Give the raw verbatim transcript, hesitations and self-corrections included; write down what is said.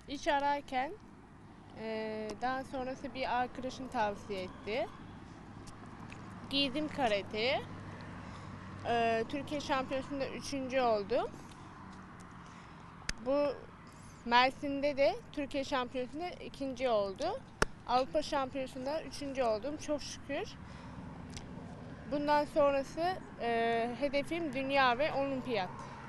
İş ararken eee, daha sonrası bir arkadaşım tavsiye etti. Giydim karateyi. Eee, Türkiye Şampiyonası'nda üçüncü oldum. Bu Mersin'de de Türkiye Şampiyonası'nda ikinci oldu. Avrupa Şampiyonası'nda üçüncü oldum. Çok şükür. Bundan sonrası eee, hedefim dünya ve olimpiyat.